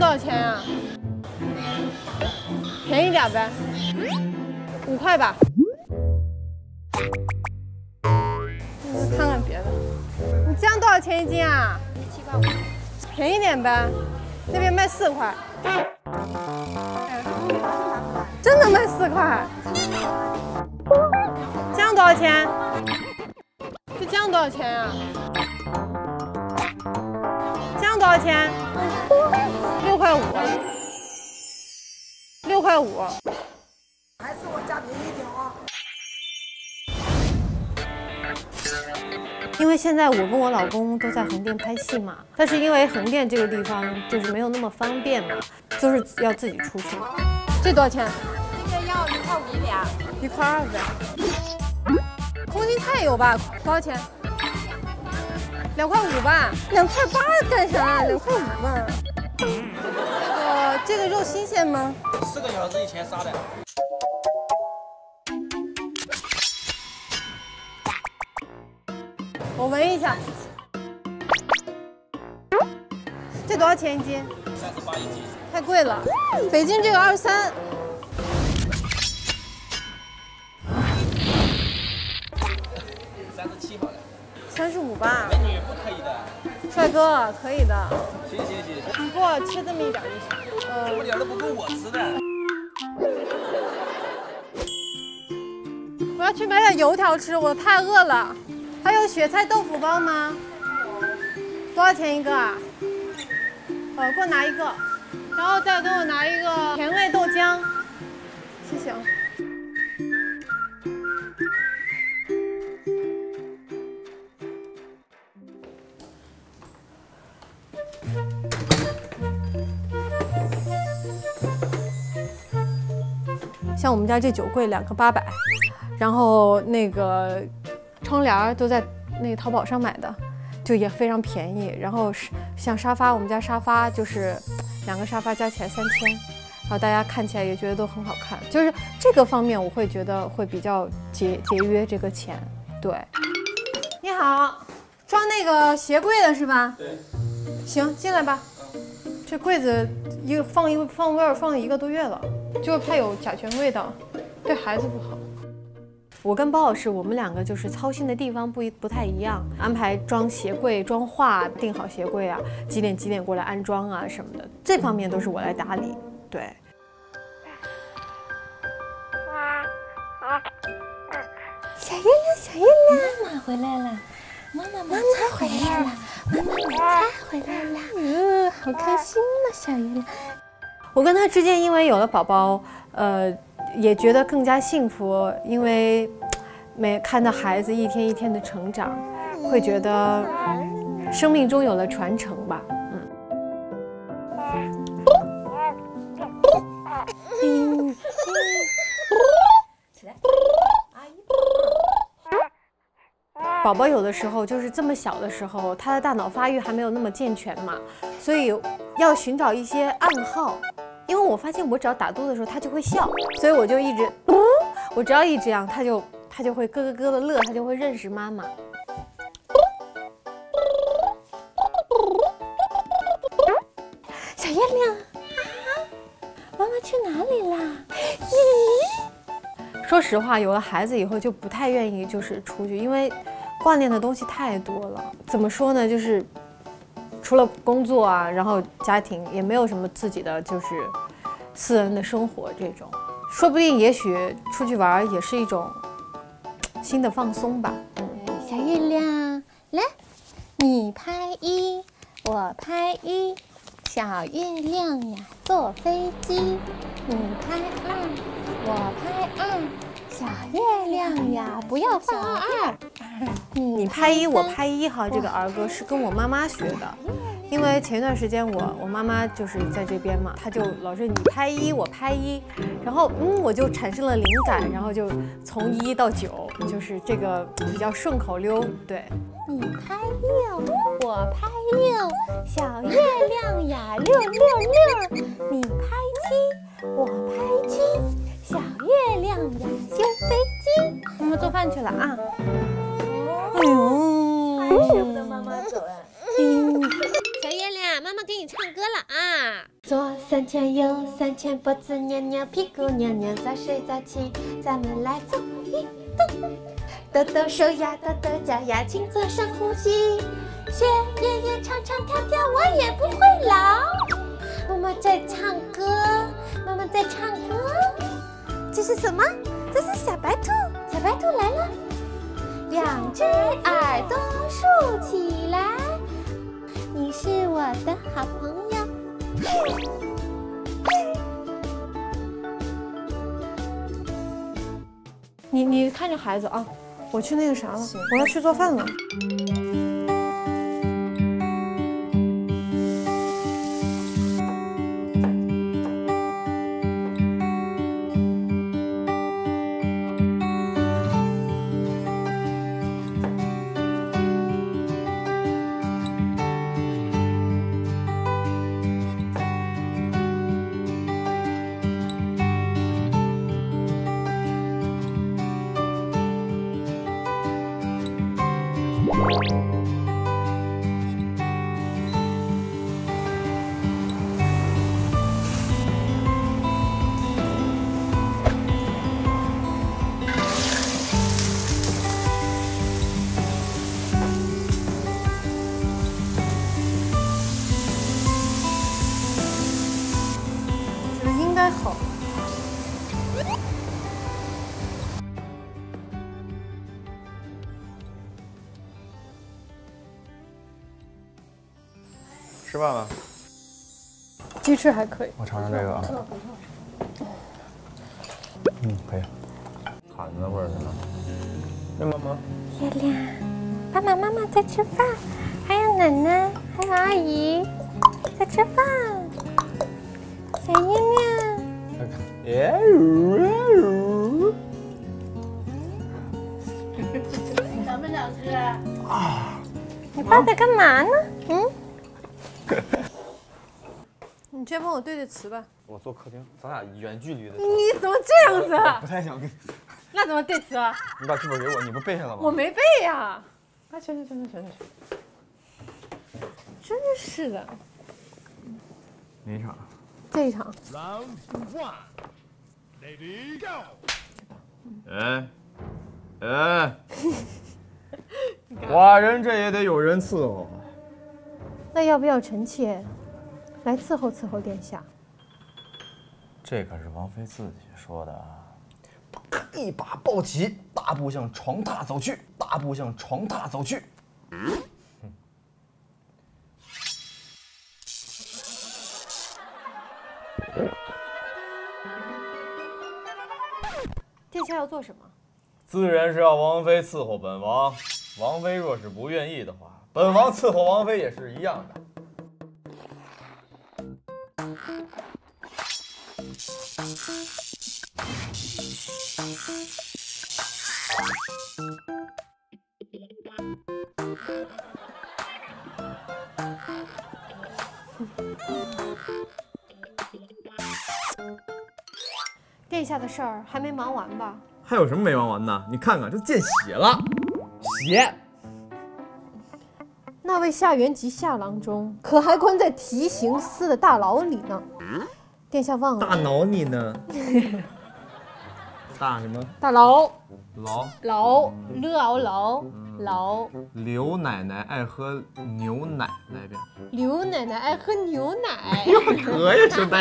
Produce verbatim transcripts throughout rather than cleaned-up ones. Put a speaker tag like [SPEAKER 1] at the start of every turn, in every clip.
[SPEAKER 1] 少钱啊？便宜点呗，五块吧。看看别的。你这样多少钱一斤啊？七块五。便宜点呗，那边卖四块。真的卖四块？这样多少钱？就这样多少钱啊？这样多少钱？六块五。六块五。
[SPEAKER 2] 还是我家便宜一点啊。
[SPEAKER 1] 因为现在我跟我老公都在横店拍戏嘛，但是因为横店这个地方就是没有那么方便嘛，就是要自己出去。这多少钱？
[SPEAKER 3] 这个要一块五一两。
[SPEAKER 1] 一块二呗。空心菜有吧？多少钱？两块五吧。两块八干啥？两块五吧。这个这个肉新鲜吗？
[SPEAKER 4] 四个小时以前杀的。
[SPEAKER 1] 我闻一下。这多少钱一斤？
[SPEAKER 4] 三十八一斤。
[SPEAKER 1] 太贵了。北京这个二十三。
[SPEAKER 4] 三十七好了。
[SPEAKER 1] 三十五吧。
[SPEAKER 4] 美女不可以的。
[SPEAKER 1] 帅哥，可以的。
[SPEAKER 4] 行行行。
[SPEAKER 1] 你给我吃这么一点就行。
[SPEAKER 4] 呃，这么点都不够我吃的。
[SPEAKER 1] 我要去买点油条吃，我太饿了。还有雪菜豆腐包吗？多少钱一个啊？呃，给我拿一个，然后再给我拿一个甜味豆浆，谢谢。像我们家这酒柜两个八百，然后那个窗帘都在那个淘宝上买的，就也非常便宜。然后是像沙发，我们家沙发就是两个沙发加起来三千，然后大家看起来也觉得都很好看。就是这个方面，我会觉得会比较节节约这个钱。对，你好，装那个鞋柜的是吧？
[SPEAKER 4] 对。
[SPEAKER 1] 行，进来吧。这柜子一个放一放味儿放了一个多月了，就怕有甲醛味道，对孩子不好。我跟包老师，我们两个就是操心的地方不一不太一样，安排装鞋柜、装画、定好鞋柜啊，几点几点过来安装啊什么的，这方面都是我来打理。对。
[SPEAKER 3] 小月亮，小月亮，妈妈回来了，妈妈妈妈回来了，妈妈买菜回来了，嗯，好开心呢，小月亮。
[SPEAKER 1] 我跟他之间因为有了宝宝，呃。也觉得更加幸福，因为每看到孩子一天一天的成长，会觉得生命中有了传承吧。嗯。起来，阿姨。宝宝有的时候就是这么小的时候，他的大脑发育还没有那么健全嘛，所以要寻找一些暗号。因为我发现我只要打嘟的时候，他就会笑，所以我就一直，嗯、我只要一这样，他就他就会咯咯咯的乐，他就会认识妈妈。
[SPEAKER 3] 小月亮，妈妈去哪里啦？咦？
[SPEAKER 1] 说实话，有了孩子以后就不太愿意就是出去，因为挂念的东西太多了。怎么说呢？就是除了工作啊，然后家庭也没有什么自己的就是私人的生活这种。说不定也许出去玩也是一种新的放松吧。嗯，
[SPEAKER 3] 小月亮，来，你拍一，我拍一。小月亮呀，坐飞机。你拍二，我拍二。小月亮呀，不要放二。
[SPEAKER 1] 你拍一，我拍一哈，这个儿歌是跟我妈妈学的。因为前一段时间我我妈妈就是在这边嘛，她就老是你拍一我拍一，然后嗯我就产生了灵感，然后就从一到九，就是这个比较顺口溜。对，
[SPEAKER 3] 你拍六，我拍六，小月亮呀六六六，你拍七，我拍七，小月亮呀修飞机。
[SPEAKER 1] 妈妈做饭去了啊。
[SPEAKER 3] 哎呦，还舍不得妈妈走啊。
[SPEAKER 1] 嗯。
[SPEAKER 3] 小月亮，妈妈给你唱歌了啊！
[SPEAKER 1] 走啊。
[SPEAKER 3] 转右三圈，脖子扭扭，屁股扭扭，早睡早起，咱们来做运动。抖抖手呀，抖抖脚呀，请做深呼吸。学爷爷唱唱跳跳，我也不会老。妈妈在唱歌，妈妈在唱歌。这是什么？这是小白兔，小白兔来了。两只耳朵竖起来，你是我的好朋友。
[SPEAKER 1] 你你看着孩子啊，我去那个啥了，我要去做饭了。应该好。
[SPEAKER 5] 吃饭了。
[SPEAKER 1] 鸡翅还可以。
[SPEAKER 5] 我尝尝这个啊。嗯，可以。毯子味儿是吧？哎，妈妈。
[SPEAKER 3] 月亮，爸爸妈妈在吃饭，还有奶奶，还有阿姨在吃饭。小月亮。
[SPEAKER 5] 耶！
[SPEAKER 2] 想不想吃？啊！
[SPEAKER 3] 你爸在干嘛呢？嗯。
[SPEAKER 1] 你先帮我对对词吧。
[SPEAKER 5] 我坐客厅，咱俩远距离的。
[SPEAKER 1] 你怎么这样子啊？
[SPEAKER 5] 不太想跟。
[SPEAKER 1] 那怎么对词啊？
[SPEAKER 5] 你把剧本给我，你不背下来吗？
[SPEAKER 1] 我没背呀。啊，行行行行行行。真是的。
[SPEAKER 5] 哪一场？
[SPEAKER 1] 这一场。
[SPEAKER 6] Round one, ready go。
[SPEAKER 5] 哎，哎，寡人这也得有人伺候。
[SPEAKER 1] 那要不要臣妾来伺候伺候殿下？
[SPEAKER 5] 这可是王妃自己说的啊！一把抱起，大步向床榻走去，大步向床榻走去。
[SPEAKER 1] 殿下要做什么？
[SPEAKER 5] 自然是要王妃伺候本王。王妃若是不愿意的话，本王伺候王妃也是一样的。
[SPEAKER 1] 殿下的事儿还没忙完吧？
[SPEAKER 5] 还有什么没忙完呢？你看看，这见血了，血！
[SPEAKER 1] 那位夏元吉夏郎中可还关在提刑司的大牢里呢。殿下忘了？
[SPEAKER 5] 大挠你呢？大什么？
[SPEAKER 1] 大牢。
[SPEAKER 5] 牢。
[SPEAKER 1] 牢。了熬牢。牢。
[SPEAKER 5] 刘奶奶爱喝牛奶，来一遍。
[SPEAKER 1] 刘奶奶爱喝牛奶。
[SPEAKER 5] 可以，兄弟。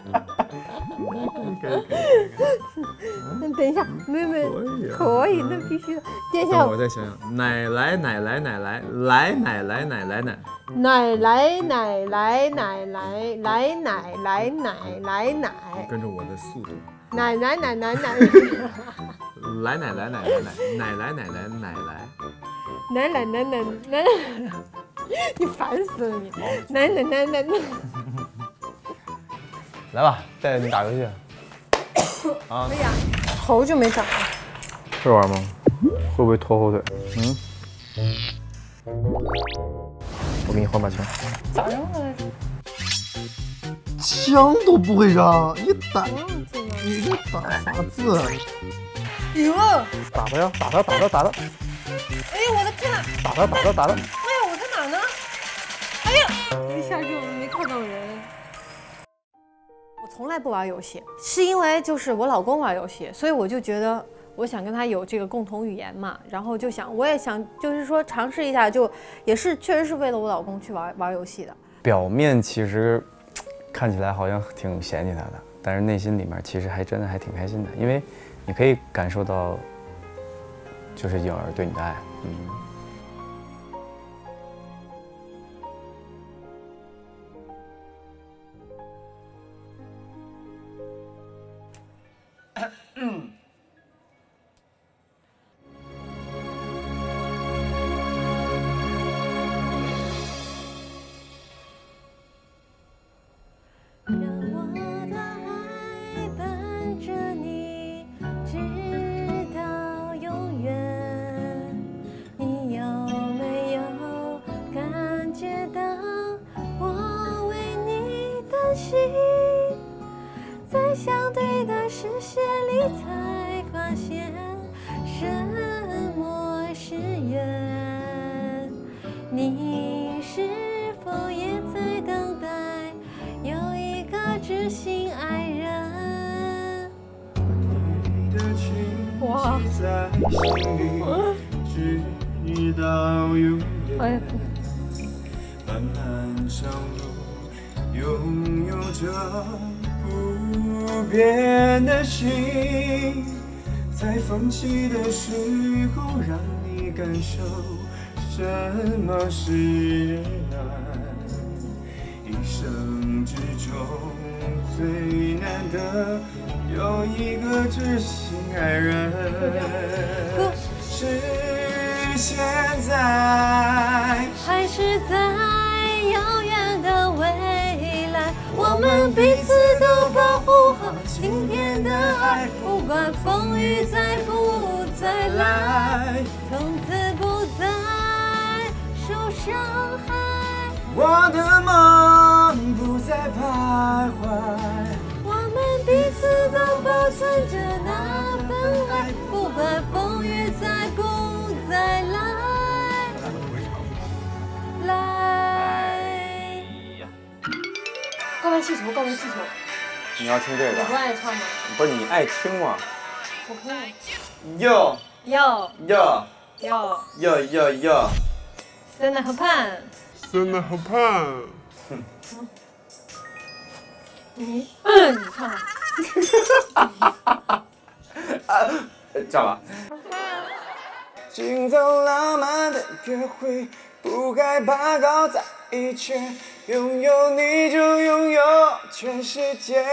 [SPEAKER 5] 可以可以可以。
[SPEAKER 1] 那等一下，妹妹可以，那必须的。殿下，
[SPEAKER 5] 我再想想，奶来奶来奶来来奶来奶来奶。
[SPEAKER 1] 奶来奶来奶来来奶来奶来奶。
[SPEAKER 5] 跟着我的速度。
[SPEAKER 1] 奶奶奶奶奶。
[SPEAKER 5] 来奶来奶来奶奶来奶来奶来。
[SPEAKER 1] 奶奶奶奶奶。你烦死了你！奶奶奶奶奶。
[SPEAKER 5] 来吧，带着你打游戏。啊！
[SPEAKER 1] 哎呀，好久没打了。
[SPEAKER 5] 是玩吗？会不会拖后腿？嗯。我给你换把枪。
[SPEAKER 1] 咋扔了来着？
[SPEAKER 5] 枪都不会扔，你打，
[SPEAKER 1] 忘记了。
[SPEAKER 5] 你这打啥字？
[SPEAKER 1] 有。
[SPEAKER 5] 打他呀！打他！打他！打他！
[SPEAKER 1] 哎呀，我的天哪！
[SPEAKER 5] 打他！打他！打他！
[SPEAKER 1] 哎呀，我在哪呢？哎呀，一下就没看到人。 从来不玩游戏，是因为就是我老公玩游戏，所以我就觉得我想跟他有这个共同语言嘛，然后就想我也想就是说尝试一下，就也是确实是为了我老公去玩玩游戏的。
[SPEAKER 7] 表面其实看起来好像挺嫌弃他的，但是内心里面其实还真的还挺开心的，因为你可以感受到就是颖儿对你的爱，嗯。
[SPEAKER 5] 嗯。
[SPEAKER 1] 在相对的视线里，才发现什么是缘。你是否也在等待有一个知心爱人？哇！哎。漫漫长路，拥有着不变的心，在风起的时候，让你感受什么是爱。一生之中最难得有一个知心爱人，是现在，还是在遥远的未来？我们彼此都保护好今天的爱，不管风雨再不再来，从此不再受伤害。我的梦不再徘徊，我们彼此都保存着那份爱，不管风雨再不再来。来，告白气球，告白气球。
[SPEAKER 7] 你要听这个？
[SPEAKER 1] 你不爱唱吗？
[SPEAKER 7] 不是你爱听吗？
[SPEAKER 1] 我可以。
[SPEAKER 5] 哟
[SPEAKER 1] 哟
[SPEAKER 5] 哟
[SPEAKER 1] 哟
[SPEAKER 5] 哟哟哟！
[SPEAKER 1] 酸奶河畔。
[SPEAKER 6] 酸奶河畔。
[SPEAKER 1] 哼。你，嗯，你唱吧。
[SPEAKER 5] 唱吧。今早浪漫的约会，不害怕搞在一起，拥有你就拥有全世界。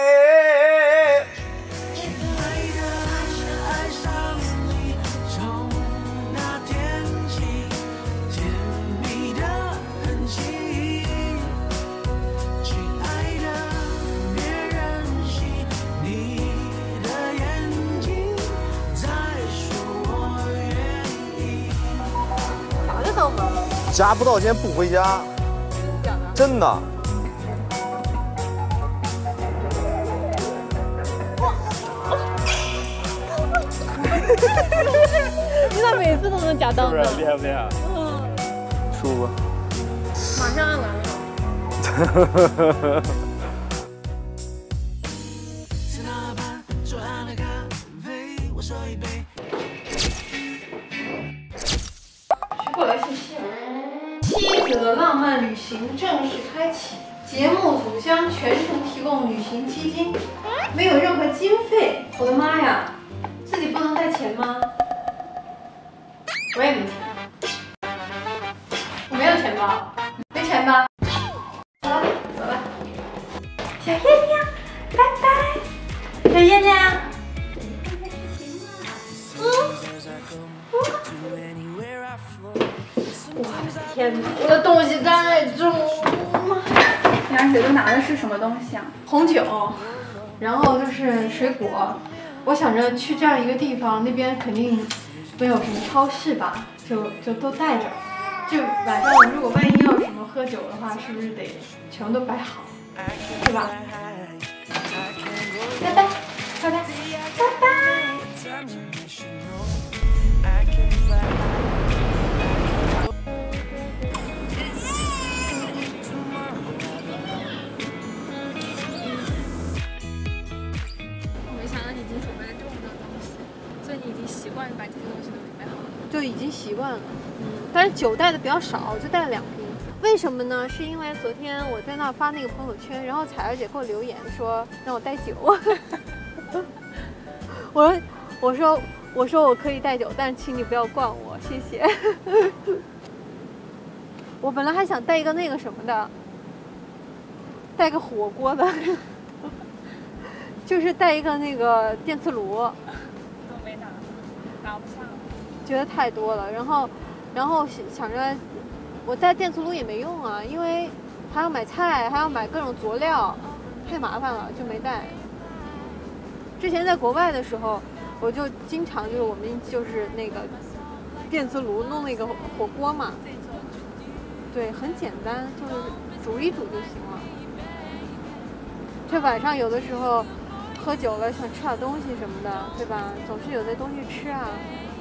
[SPEAKER 5] 夹不到先不回家，真的。
[SPEAKER 1] 你咋每次都能夹到呢？
[SPEAKER 7] 是不是厉害不厉害？
[SPEAKER 1] 嗯，
[SPEAKER 7] 舒服。
[SPEAKER 1] 马上按完了。过来信息。妻子的浪漫旅行正式开启，节目组将全程提供旅行基金，没有任何经费。我的妈呀，自己不能带钱吗？我也没钱，我没有钱包，没钱吧？走了，走了。小月亮，拜拜。小月亮。嗯。我的天哪！我的东西太重了。
[SPEAKER 8] 你二姐都拿的是什么东西啊？
[SPEAKER 1] 红酒，然后就是水果。我想着去这样一个地方，那边肯定没有什么超市吧，就就都带着。就晚上如果万一要什么喝酒的话，是不是得全都摆好，对吧？拜拜，拜拜，拜拜。
[SPEAKER 8] 这些东西都准备好了。
[SPEAKER 1] 就已经习惯了。嗯，但是酒带的比较少，就带了两瓶。为什么呢？是因为昨天我在那儿发那个朋友圈，然后彩儿姐给我留言说让我带酒。我说我说我说我可以带酒，但是请你不要灌我，谢谢。我本来还想带一个那个什么的，带个火锅的，就是带一个那个电磁炉。
[SPEAKER 8] 都没拿，拿不下了。
[SPEAKER 1] 觉得太多了，然后，然后想着我带电磁炉也没用啊，因为还要买菜，还要买各种佐料，太麻烦了，就没带。之前在国外的时候，我就经常就是我们就是那个电磁炉弄那个火锅嘛，对，很简单，就是煮一煮就行了。这晚上有的时候喝酒了，想吃点东西什么的，对吧？总是有那东西吃啊。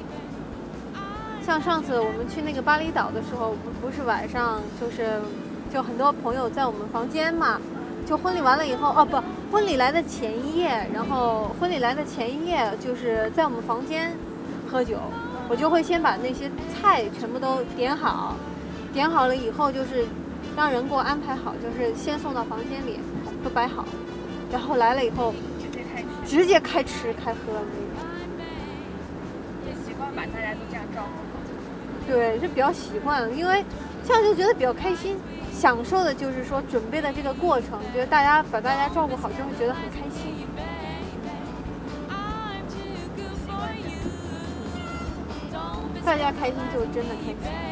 [SPEAKER 1] 像上次我们去那个巴厘岛的时候，不不是晚上就是就很多朋友在我们房间嘛，就婚礼完了以后，哦不，婚礼来的前一夜，然后婚礼来的前一夜就是在我们房间喝酒，我就会先把那些菜全部都点好，点好了以后就是让人给我安排好，就是先送到房间里都摆好，然后来了以后
[SPEAKER 8] 直接开吃，
[SPEAKER 1] 直接开吃开喝那种。
[SPEAKER 8] 就习惯把大家都这样招呼好。
[SPEAKER 1] 对，是比较习惯了，因为这样就觉得比较开心，享受的就是说准备的这个过程，觉得大家把大家照顾好，就会觉得很开心。大家开心就真的开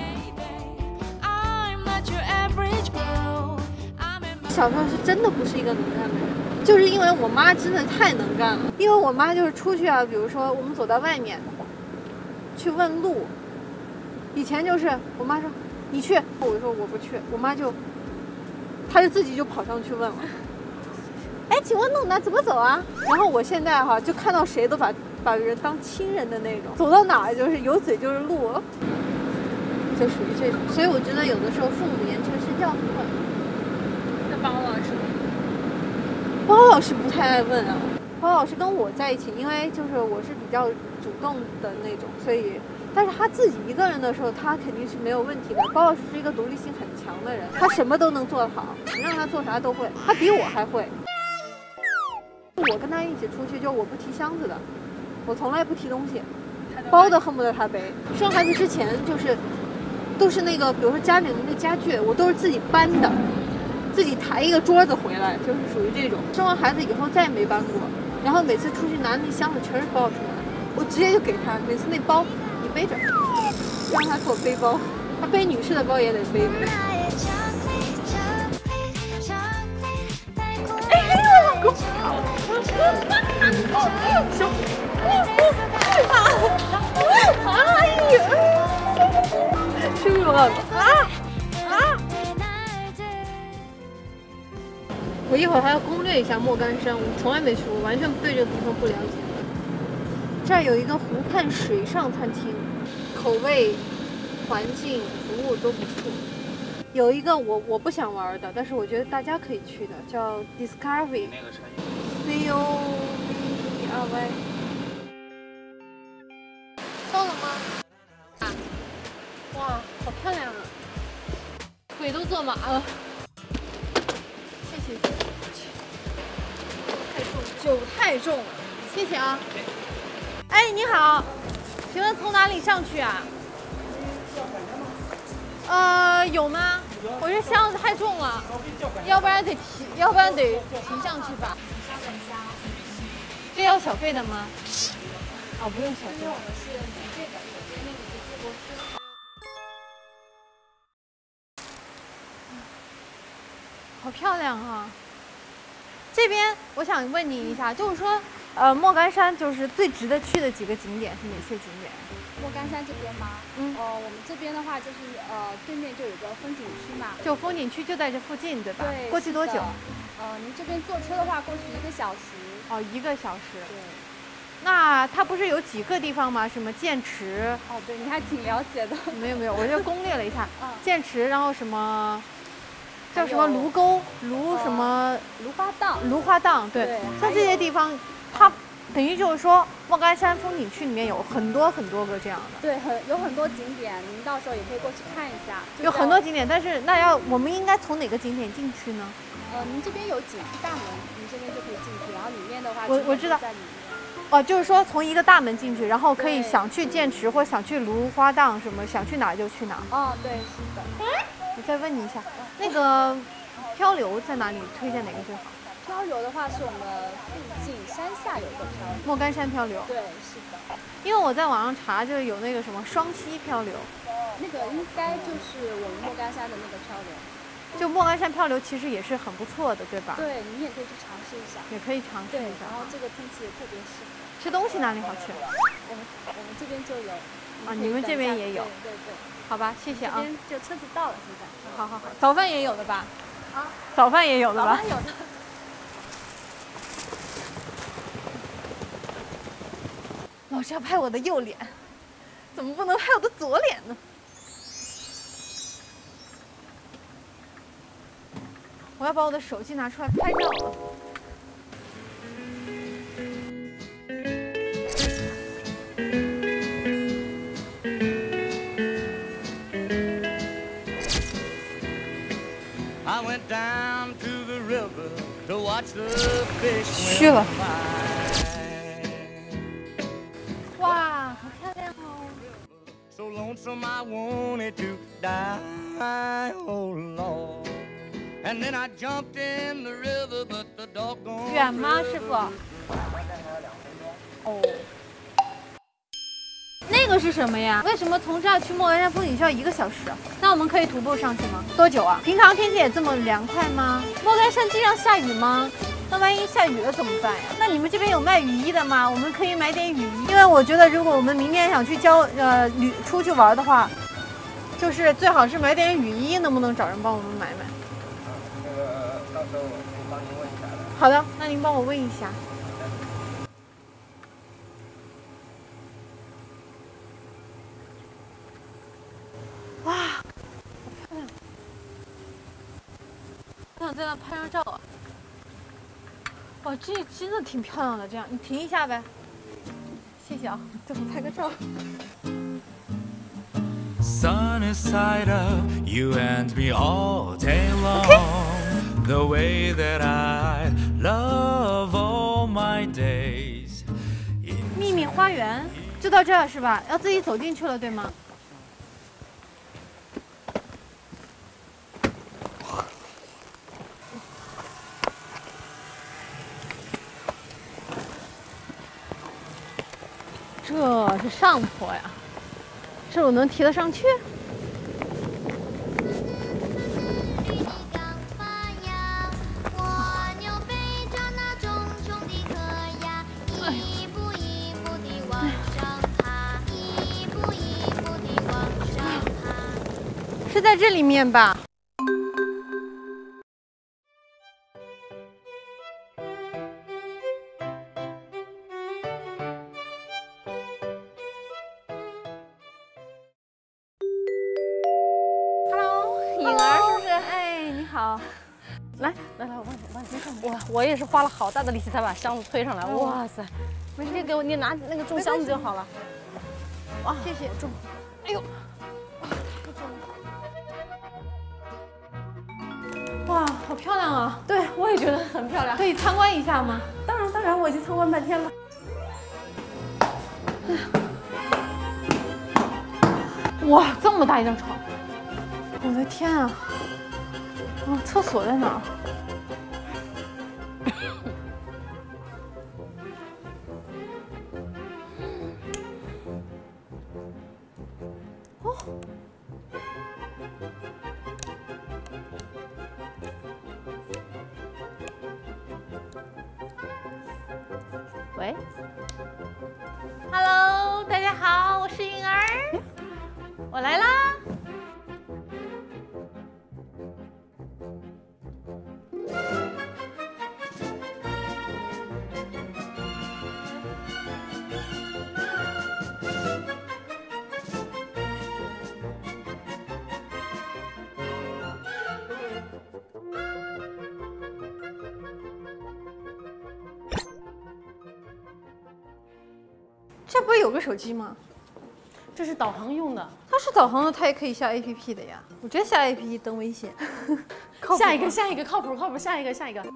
[SPEAKER 1] 心。小时候是真的不是一个能干的人，就是因为我妈真的太能干了。因为我妈就是出去啊，比如说我们走到外面去问路。以前就是我妈说你去，我就说我不去，我妈就，她就自己就跑上去问了，哎，请问路哪怎么走啊？然后我现在哈就看到谁都把把人当亲人的那种，走到哪儿就是有嘴就是路，就属于这种。所以我觉得有的时候父母言传身教很好。
[SPEAKER 8] 那包老师呢？
[SPEAKER 1] 包老师不太爱问啊，包老师跟我在一起，因为就是我是比较主动的那种，所以。但是他自己一个人的时候，他肯定是没有问题的。包老师是一个独立性很强的人，他什么都能做得好，你让他做啥都会，他比我还会。我跟他一起出去，就我不提箱子的，我从来不提东西，包的恨不得他背。生孩子之前就是都是那个，比如说家里的那家具，我都是自己搬的，自己抬一个桌子回来，就是属于这种。生完孩子以后再也没搬过，然后每次出去拿那箱子全是包出来，我直接就给他，每次那包。背着，让他做背包，他背女士的包也得背。哎呦，老公！小，哎呀，是不是我老公？啊啊！我一会儿还要攻略一下莫干山，我从来没去过，完全对这个地方不了解。这儿有一个湖畔水上餐厅，口味、环境、服务都不错。有一个我我不想玩的，但是我觉得大家可以去的，叫 Discovery。C O V R Y。到了吗？啊！哇，好漂亮啊！腿都坐麻了。谢谢。太重，酒太重了。谢谢啊。哎，你好，请问从哪里上去啊？呃，有吗？我这箱子太重了，要不然得提，要不然得提上去吧。这要小费的吗？哦，不用小费。好漂亮啊！这边我想问你一下，就是说。呃，莫干山就是最值得去的几个景点是哪些景点？
[SPEAKER 9] 莫干山这边吗？嗯，呃，我们这边的话就是呃，对面就有个风景区嘛。
[SPEAKER 1] 就风景区就在这附近，对吧？
[SPEAKER 9] 对。
[SPEAKER 1] 过去多久？
[SPEAKER 9] 呃，您这边坐车的话，过去一个小时。
[SPEAKER 1] 哦，一个小时。
[SPEAKER 9] 对。
[SPEAKER 1] 那它不是有几个地方吗？什么剑池？
[SPEAKER 9] 哦，对，你还挺了解的。
[SPEAKER 1] 没有没有，我就攻略了一下。
[SPEAKER 9] 嗯。
[SPEAKER 1] 剑池，然后什么？叫什么卢沟？卢什么？
[SPEAKER 9] 芦花荡。
[SPEAKER 1] 芦花荡，对。像这些地方。它等于就是说，莫干山风景区里面有很多很多个这样的。
[SPEAKER 9] 对，很有很多景点，您到时候也可以过去看一下。
[SPEAKER 1] 有很多景点，但是那要我们应该从哪个景点进去呢？
[SPEAKER 9] 呃，您这边有景区大门，您这边就可以进去，然后里面的话，
[SPEAKER 1] 我我知道
[SPEAKER 9] 在里面。
[SPEAKER 1] 哦，就是说从一个大门进去，然后可以想去剑池或想去芦花荡什么，想去哪儿就去哪儿。
[SPEAKER 9] 哦，对，是的。
[SPEAKER 1] 我再问你一下，那个漂流在哪里？推荐哪个最好？
[SPEAKER 9] 漂流的话是我们附近山下有个漂流，
[SPEAKER 1] 莫干山漂流。
[SPEAKER 9] 对，是的。
[SPEAKER 1] 因为我在网上查，就是有那个什么双溪漂流，
[SPEAKER 9] 那个应该就是我们莫干山的那个漂流。
[SPEAKER 1] 就莫干山漂流其实也是很不错的，对吧？
[SPEAKER 9] 对，你也可以去尝试一下。
[SPEAKER 1] 也可以尝试一下。
[SPEAKER 9] 然后这个天气也特别适合。
[SPEAKER 1] 吃东西哪里好吃？
[SPEAKER 9] 我们我们这边就有。
[SPEAKER 1] 啊，你们这边也有。
[SPEAKER 9] 对对对。
[SPEAKER 1] 好吧，谢谢啊。
[SPEAKER 9] 这边就车子到了，现在。
[SPEAKER 1] 好好好，早饭也有的吧？
[SPEAKER 9] 啊，
[SPEAKER 1] 早饭也有的吧？
[SPEAKER 9] 早饭有的。
[SPEAKER 1] 老师要拍我的右脸，怎么不能拍我的左脸呢？我要把我的手机拿出来拍照了。虚了。哇，好漂亮哦！
[SPEAKER 10] So lonesome I wanted to die, oh Lord. And then I jumped in the river, but the doggone
[SPEAKER 1] 远吗，师傅？哦。那个是什么呀？为什么从这儿去莫干山风景区要一个小时？那我们可以徒步上去吗？多久啊？平常天气也这么凉快吗？莫干山经常下雨吗？那万一下雨了怎么办呀？那你们这边有卖雨衣的吗？我们可以买点雨衣，因为我觉得如果我们明天想去郊呃旅出去玩的话，就是最好是买点雨衣，能不能找人帮我们买买？
[SPEAKER 5] 那个到时候我可以帮您问一下的。
[SPEAKER 1] 好的，那您帮我问一下。哇，好漂亮！我想在那拍张照啊。 哇，这真的挺漂亮的。这样，你停一下呗，谢谢啊，这我拍个照。
[SPEAKER 11] Sunny side up, you and me all day long. The way that I love all my days.
[SPEAKER 1] 秘密花园就到这儿是吧？要自己走进去了，对吗？ 这是上坡呀，这我能提得上去？是在这里面吧？
[SPEAKER 12] 来来来，我帮你，我帮你。我我也是花了好大的力气才把箱子推上来。哇塞，没事，给我你拿那个重箱子就好了。哇，
[SPEAKER 1] 谢谢。
[SPEAKER 12] 重，哎呦，太重了。
[SPEAKER 1] 哇，好漂亮啊！
[SPEAKER 12] 对，我也觉得很漂亮。
[SPEAKER 1] 可以参观一下吗？
[SPEAKER 12] 当然当然，我已经参观半天了。
[SPEAKER 1] 哇，这么大一张床！我的天啊！ 哦，厕所在哪儿？哦，喂 ，Hello， 大家好，我是云儿，我来啦。 这不是有个手机吗？
[SPEAKER 12] 这是导航用的。
[SPEAKER 1] 它是导航的，它也可以下 A P P 的呀。我觉得下 A P P 登危险。
[SPEAKER 12] 下一个，下一个，靠谱靠谱，下一个，下一个。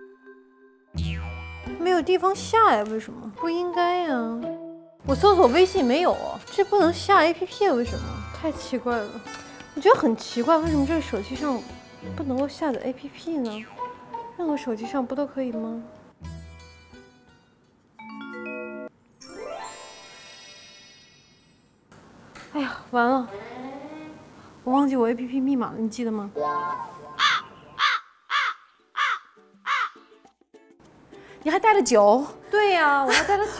[SPEAKER 1] 没有地方下呀？为什么？不应该呀。我搜索微信没有，这不能下 A P P 啊？为什么？太奇怪了。我觉得很奇怪，为什么这个手机上不能够下载 A P P 呢？任何手机上不都可以吗？哎呀，完了，我忘记我 A P P 密码了，你记得吗？
[SPEAKER 12] 你还带了酒？
[SPEAKER 1] 对呀、啊，我还带了酒。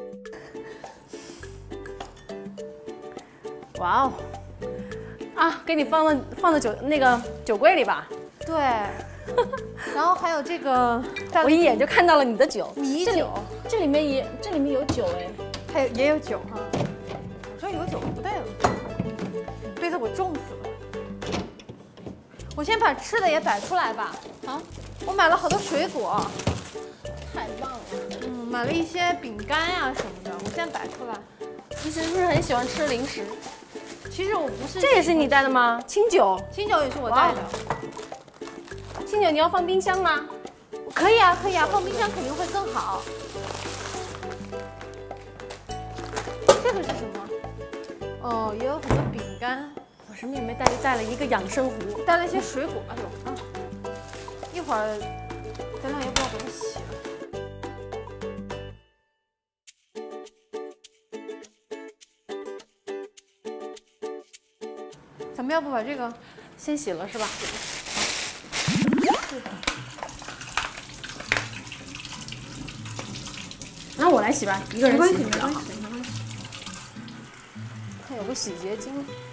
[SPEAKER 12] 哇哦！啊，给你放到放到酒那个酒柜里吧。
[SPEAKER 1] 对。然后还有这个，
[SPEAKER 12] 我一眼就看到了你的酒，
[SPEAKER 1] 米酒。
[SPEAKER 12] 这里面也这里面有酒哎，
[SPEAKER 1] 还有也有酒哈。我说有酒不带了，对的，我重死了。我先把吃的也摆出来吧。啊，我买了好多水果。
[SPEAKER 12] 太棒了。
[SPEAKER 1] 嗯，买了一些饼干呀、啊、什么的，我先摆出来。
[SPEAKER 12] 你是不是很喜欢吃零食？
[SPEAKER 1] 其实我不是。
[SPEAKER 12] 这也是你带的吗？清酒。
[SPEAKER 1] 清酒也是我带的。
[SPEAKER 12] 清酒你要放冰箱吗？
[SPEAKER 1] 可以啊，可以啊，放冰箱肯定会更好。这个是什么？哦，也有很多饼干。
[SPEAKER 12] 我是妹妹带带了一个养生壶，
[SPEAKER 1] 带了一些水果。哎呦啊！一会儿咱俩也不知道怎么洗了。咱们要不把这个
[SPEAKER 12] 先洗了是吧？
[SPEAKER 1] 是的。
[SPEAKER 12] 那我来洗吧，一个人洗比较好。
[SPEAKER 1] 没关系，没关系。
[SPEAKER 12] 它有个洗洁精。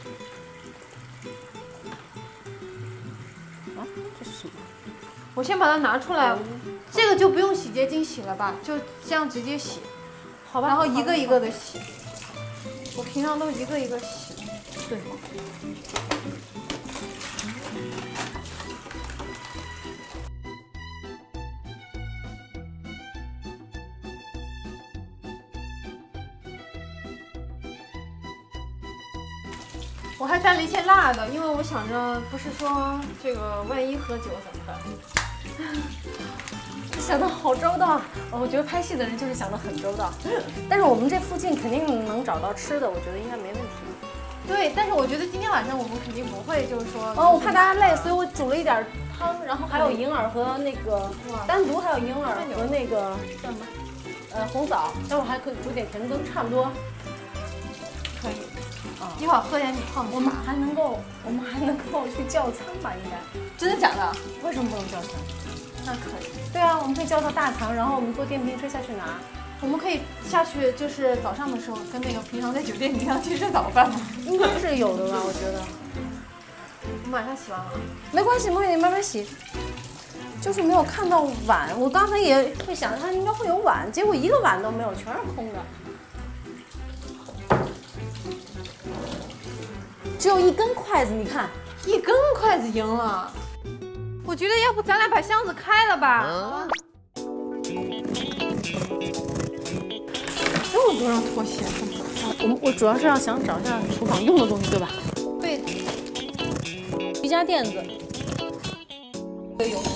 [SPEAKER 12] 啊，这是什么？
[SPEAKER 1] 我先把它拿出来，这个就不用洗洁精洗了吧，就这样直接洗。
[SPEAKER 12] 好吧。
[SPEAKER 1] 然后一个一个的洗。我平常都一个一个洗。
[SPEAKER 12] 对。
[SPEAKER 1] 我还带了一些辣的，因为我想着不是说这个万一喝酒怎么办？
[SPEAKER 12] 想得好周到，我觉得拍戏的人就是想得很周到。但是我们这附近肯定能找到吃的，我觉得应该没问题。
[SPEAKER 1] 对，但是我觉得今天晚上我们肯定不会，就是说，
[SPEAKER 12] 哦，我怕大家累，所以我煮了一点汤，然后还有银耳和那个单独还有银耳和那个叫什么？呃，红枣，待会儿还可以煮点甜羹，差不多。
[SPEAKER 1] 可以。啊，一会儿喝点你泡的茶。
[SPEAKER 12] 我们还能够，我们还能够去叫餐吧？应该。
[SPEAKER 1] 真的假的？
[SPEAKER 12] 为什么不能叫餐？
[SPEAKER 1] 那可以。
[SPEAKER 12] 对啊，我们可以叫到大堂，然后我们坐电瓶车下去拿。
[SPEAKER 1] 我们可以下去，就是早上的时候跟那个平常在酒店一样去吃早饭吗？
[SPEAKER 12] 应该是有的吧，我觉得。
[SPEAKER 1] 我马上洗完了。
[SPEAKER 12] 没关系，梦雨你慢慢洗。就是没有看到碗，我刚才也会想它应该会有碗，结果一个碗都没有，全是空的。只有一根筷子，你看，
[SPEAKER 1] 一根筷子赢了。我觉得要不咱俩把箱子开了吧？啊、这么多双拖鞋，
[SPEAKER 12] 我我主要是要想找一下厨房用的东西，对吧？
[SPEAKER 1] 对，
[SPEAKER 12] 瑜伽垫子。
[SPEAKER 1] 有。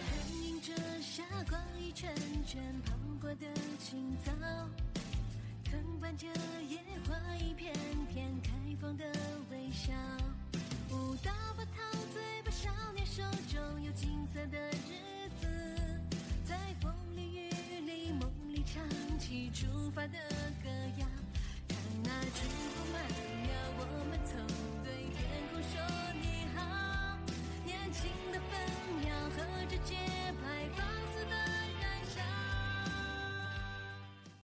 [SPEAKER 13] 光一圈圈滂沱的清早， 曾伴着野花一片片开放的微笑，舞蹈把陶醉，把少年手中有金色的日子，在风里雨里梦里唱起出发的